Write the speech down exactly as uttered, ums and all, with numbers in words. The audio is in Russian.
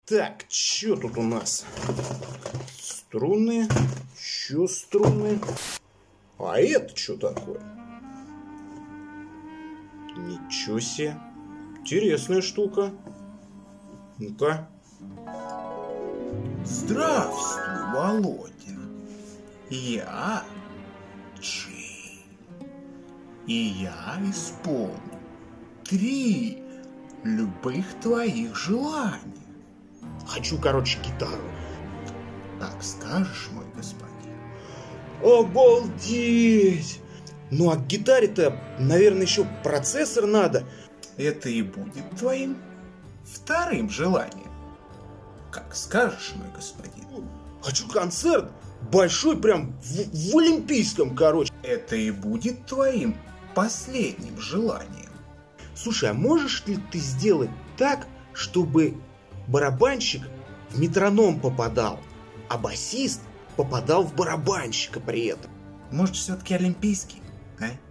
Так, что тут у нас? Струны. Еще струны. А это что такое? Ничего себе. Интересная штука. Ну-ка. Здравствуй, Володя. Я Чи. И я исполню три любых твоих желаний. Хочу, короче, гитару. Как скажешь, мой господин. Обалдеть! Ну а к гитаре-то, наверное, еще процессор надо. Это и будет твоим вторым желанием. Как скажешь, мой господин. Хочу концерт большой, прям в, в Олимпийском, короче. Это и будет твоим последним желанием. Слушай, а можешь ли ты сделать так, чтобы барабанщик в метроном попадал, а басист попадал в барабанщика при этом? Может, все-таки олимпийский, а?